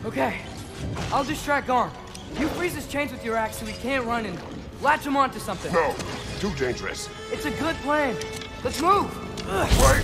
Okay, I'll distract Garm. You freeze his chains with your axe so he can't run and latch him onto something. No, too dangerous. It's a good plan. Let's move! Wait!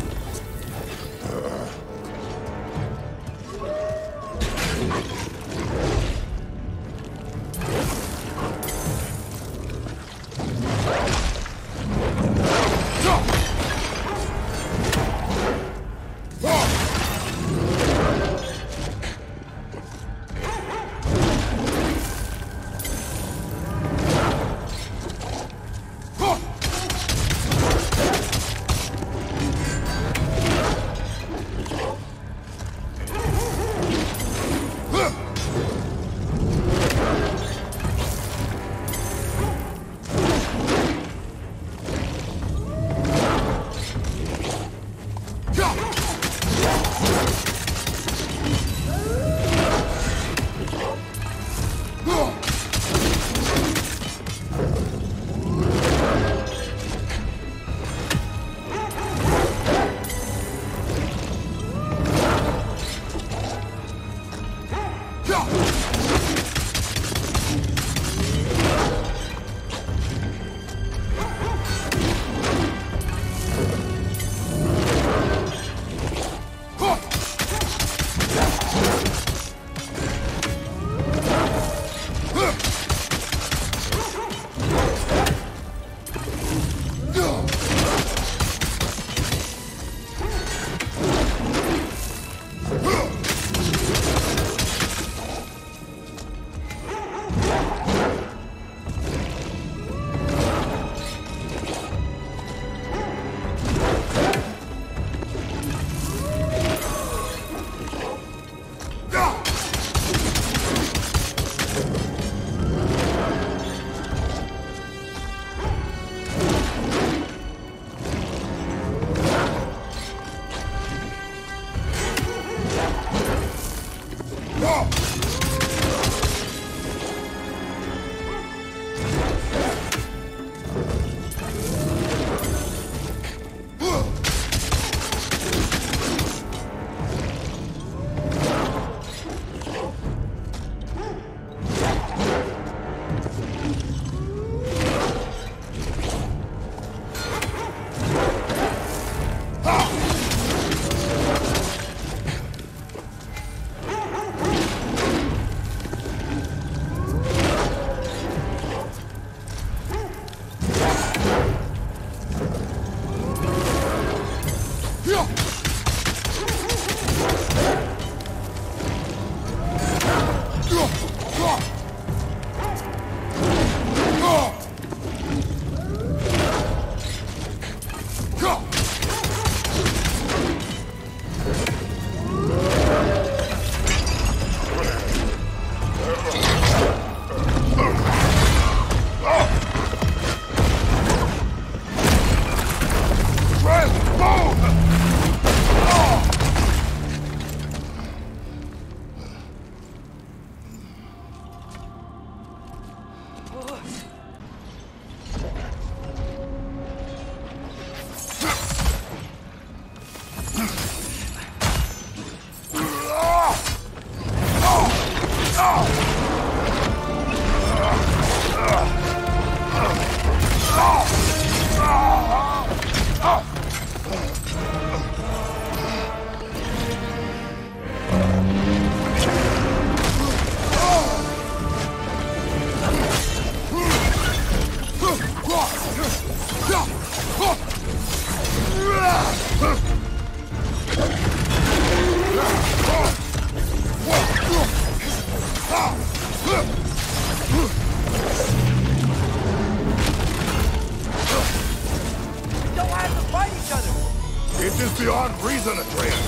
It is beyond reason, Atreus.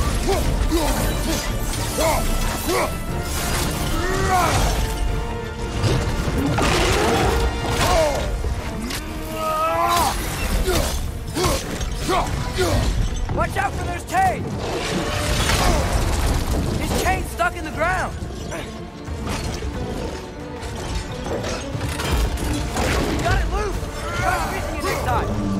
Watch out for those chains! His chain's stuck in the ground! You got it loose! Try freezing it this time!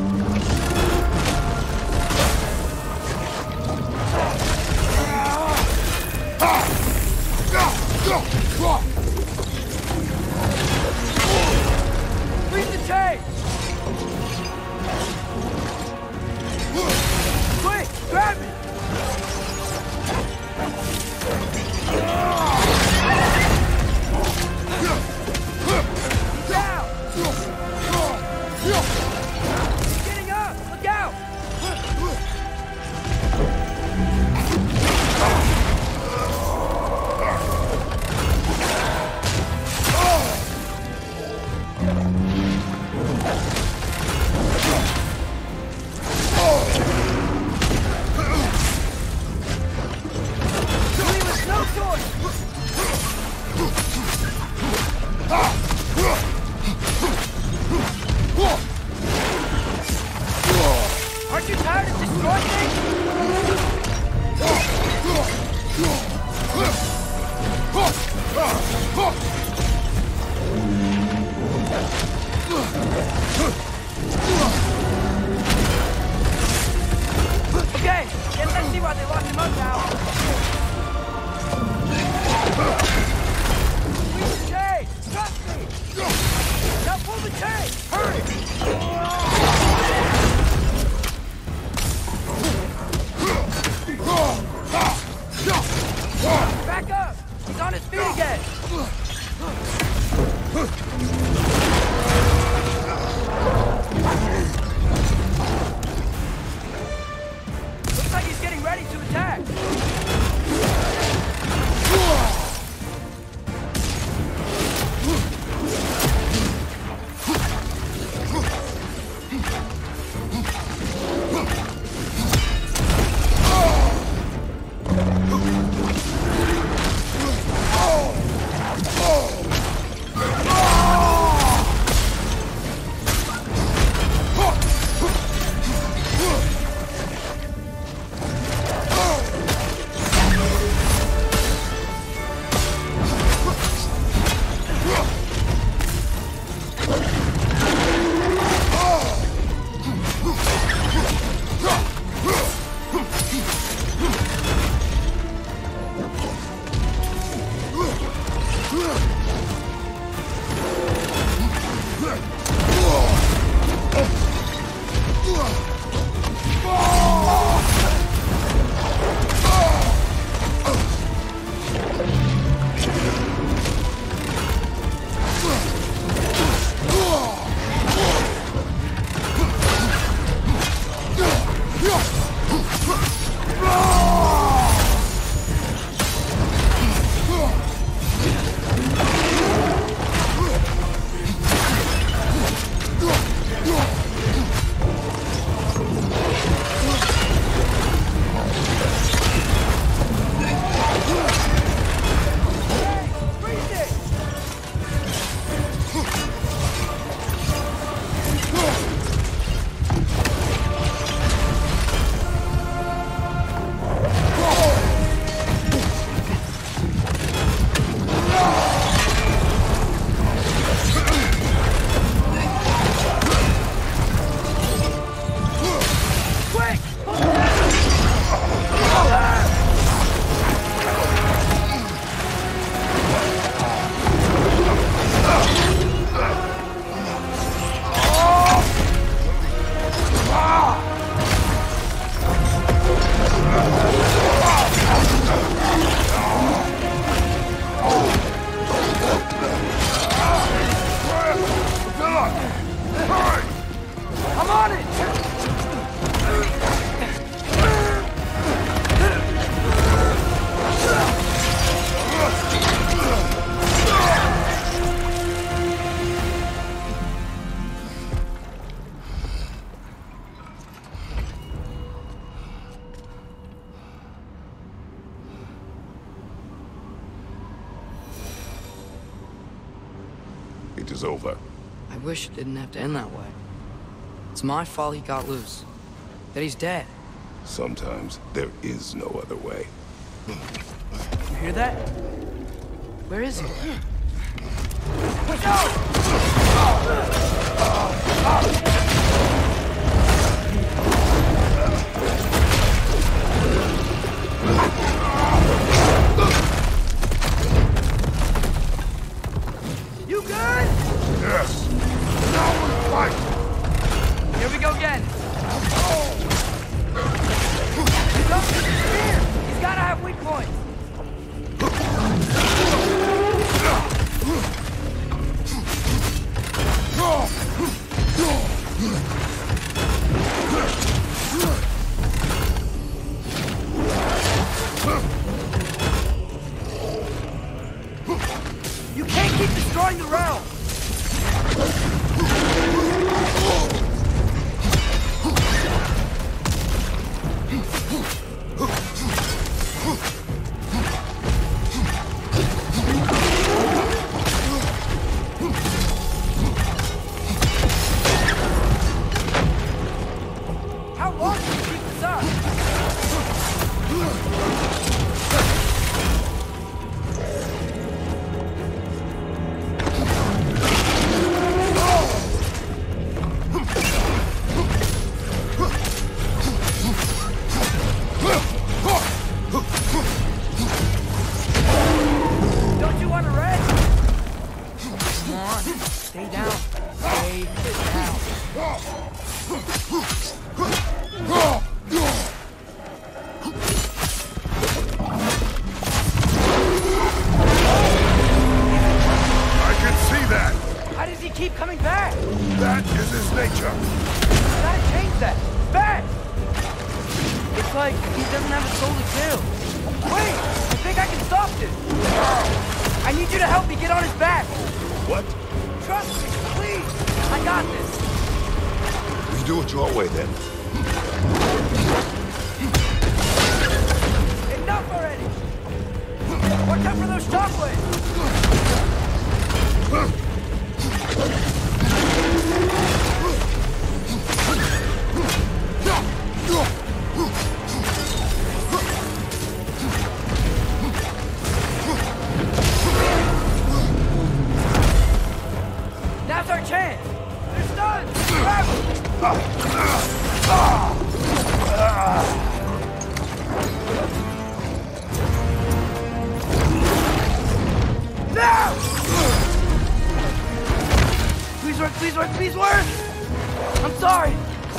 the chain! Trust me! Now pull the chain! Hurry! Back up! He's on his feet again! Looks like he's getting ready to attack! I'm on it! It is over. I wish it didn't have to end that way. It's my fault he got loose. That he's dead. Sometimes there is no other way. You hear that? Where is he? You good? Yes! Now we fight! Here we go again. Don't shoot the spear! He's gotta have weak points! You can't keep destroying the realm! How long can you keep this up? on his back! What? Trust me, please! I got this! We do it your way, then. Enough already! Watch out for those shockwaves! Now's our chance! They're stunned! Grab them! Now! Please work, please work, please work! I'm sorry!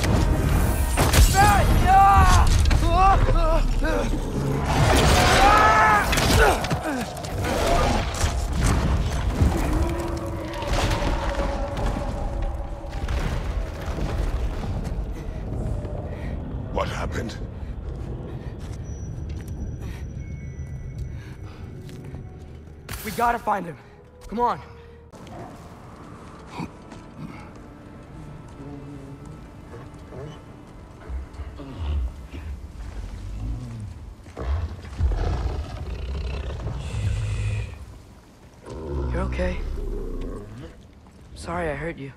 What happened? We gotta find him. Come on. You're okay. Sorry I hurt you.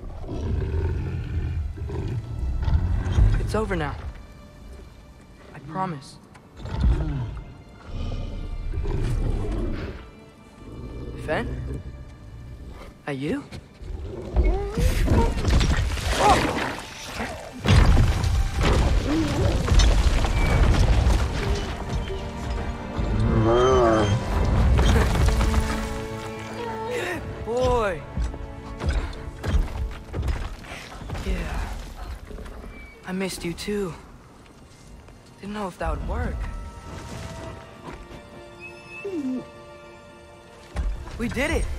It's over now. I promise. Fen? Are you? Boy. Yeah. I missed you too. Didn't know if that would work. We did it!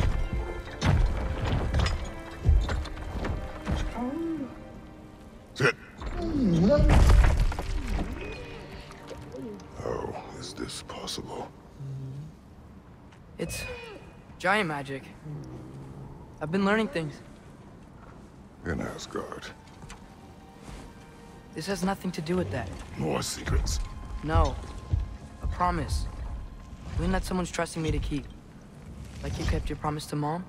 Sit. How is this possible? It's giant magic. I've been learning things. In Asgard. This has nothing to do with that. More secrets. No. A promise. One that someone's trusting me to keep. Like you kept your promise to Mom?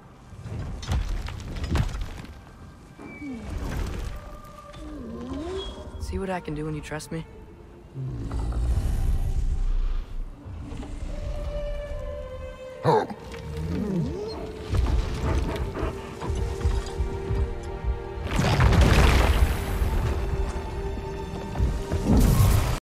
See what I can do when you trust me?